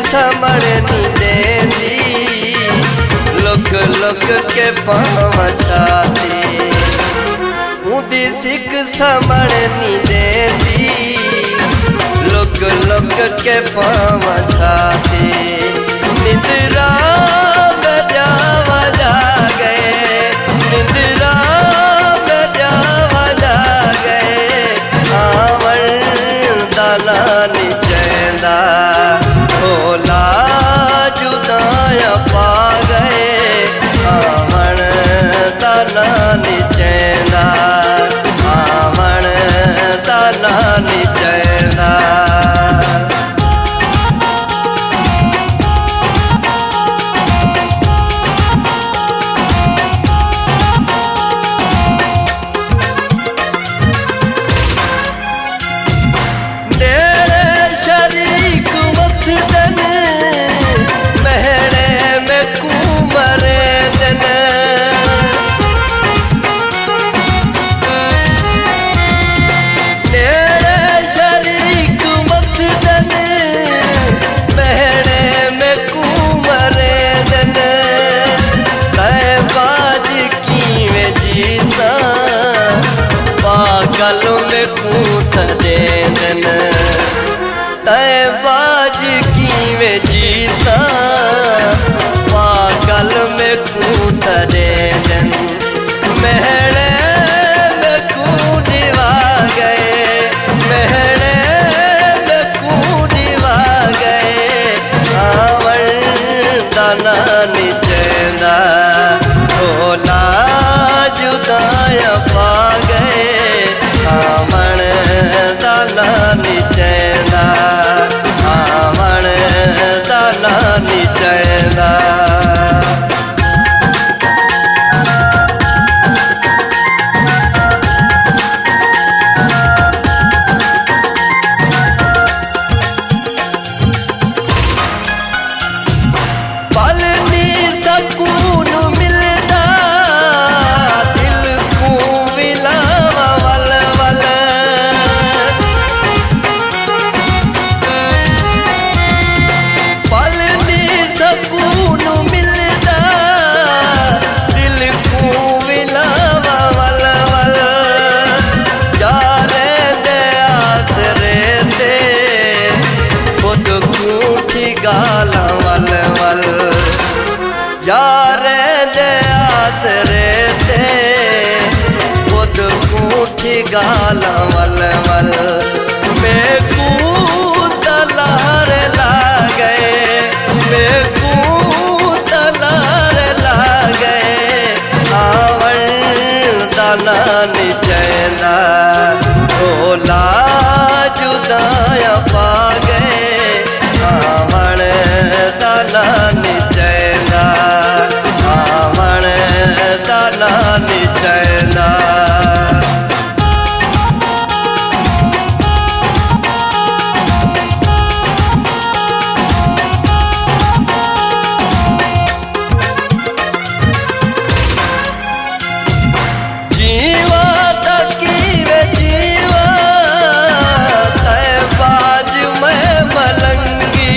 समझनी देंदी look look के पाँव छाती मुदी सिख समझनी देंदी लुक लुक के पाँव छाती निंद्रा बजावा जा गए निंद्रा बजावा जा गए आवन दाना निचेंदा भोला जुदाया पा गए आवन दाना निचेंदा आवन दाना निचेंदा पागल में कूद देन तय बाज की वे जीता पागल में कूद देन मेहड़े में कूदवा गए मेहड़े में कूदवा गए आवन दाना निचेंदा भोला जुदाया पा गए आवन दाना निचेंदा आवन दाना निचेंदा पलनी सकून मिलता दिल को मिलावा वल वल पलनी सकून मिलता दिल को मिलावा वल वल यारे दे आसरे दे खुद कूठी गाला वल वल यारे दे आसरे दे खुद कूठी गाला वल वल मैं कूद लहर ला गए मैं कूद लहर ला गए आवन दाना निचेंदा भोला जुदाया पा गए आवन दाना निचेंदा आवन दाना निचेंदा जीवा तकी वे जीवा तय बाज में मलंगी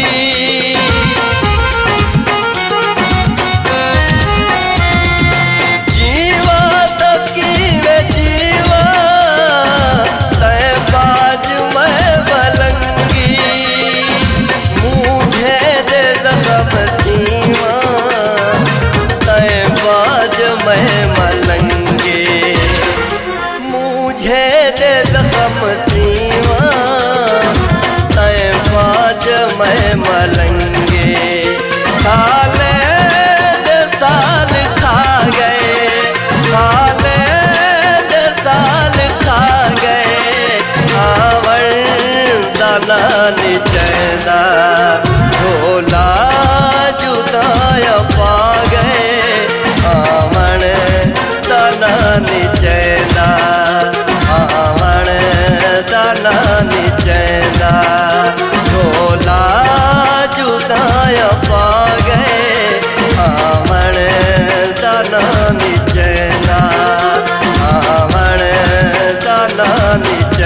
जीवा तकी वे जीवा तय बाज में मलंगी मुझे दे जख्म सीमा तय बाज में मलंगी मुझे दे जख्म सीमा तय बाज में मलंगे साले दे साल खा गए साले दे साल खा गए आवन दाना निचेंदा भोला जुदाया पा गए आवन दाना निचेंदा आवन दाना निचेंदा भोला जुदाया पा गए आवन दाना निचेंदा आवन दाना निचेंदा।